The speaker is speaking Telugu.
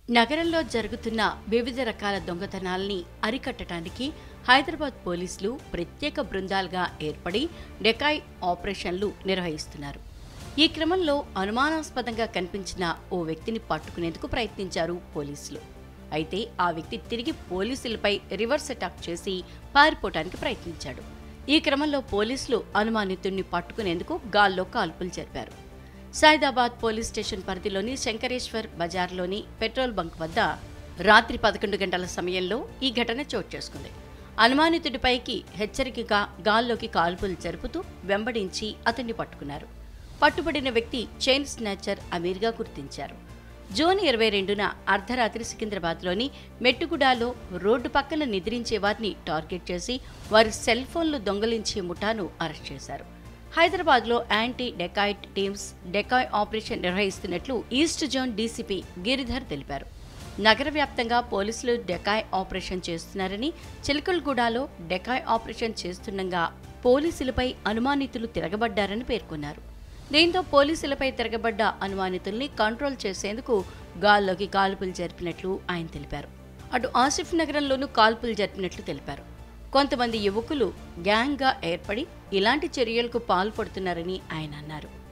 నగరంలో జరుగుతున్న వివిధ రకాల దొంగతనాల్ని అరికట్టడానికి హైదరాబాద్ పోలీసులు ప్రత్యేక బృందాలుగా ఏర్పడి డెకాయ్ ఆపరేషన్లు నిర్వహిస్తున్నారు. ఈ క్రమంలో అనుమానాస్పదంగా కనిపించిన ఓ వ్యక్తిని పట్టుకునేందుకు ప్రయత్నించారు పోలీసులు. అయితే ఆ వ్యక్తి తిరిగి పోలీసులపై రివర్స్ అటాక్ చేసి పారిపోవటానికి ప్రయత్నించాడు. ఈ క్రమంలో పోలీసులు అనుమానితుడిని పట్టుకునేందుకు గాల్లో కాల్పులు జరిపారు. సైదాబాద్ పోలీస్ స్టేషన్ పరిధిలోని శంకరేశ్వర్ బజార్లోని పెట్రోల్ బంక్ వద్ద రాత్రి 11 గంటల సమయంలో ఈ ఘటన చోటు చేసుకుంది. అనుమానితుడిపైకి హెచ్చరికగా గాల్లోకి కాల్పులు జరుపుతూ వెంబడించి అతన్ని పట్టుకున్నారు. పట్టుబడిన వ్యక్తి చైన్ స్నాచర్ అమీర్గా గుర్తించారు. జూన్ 22న అర్ధరాత్రి సికింద్రాబాద్లోని మెట్టుగూడలో రోడ్డు పక్కన నిద్రించే వారిని టార్గెట్ చేసి వారి సెల్ ఫోన్లు దొంగలించే ముఠాను అరెస్ట్ చేశారు. హైదరాబాద్లో anti dacoit teams decoy operation నిర్వహిస్తున్నట్లు ఈస్ట్ జోన్ డీసీపీ గిరిధర్ తెలిపారు. నగర వ్యాప్తంగా పోలీసులు డెకాయ్ ఆపరేషన్ చేస్తున్నారని, చిలకలగూడలో డెకాయ్ ఆపరేషన్ చేస్తుండగా పోలీసులపై అనుమానితులు తిరగబడ్డారని పేర్కొన్నారు. దీంతో పోలీసులపై తిరగబడ్డ అనుమానితుల్ని కంట్రోల్ చేసేందుకు గాల్లోకి కాల్పులు జరిపినట్లు ఆయన తెలిపారు. అటు ఆసిఫ్ నగరంలోనూ కాల్పులు జరిపినట్లు తెలిపారు. కొంతమంది యువకులు గ్యాంగ్గా ఏర్పడి ఇలాంటి చర్యలకు పాల్పడుతున్నారని ఆయన అన్నారు.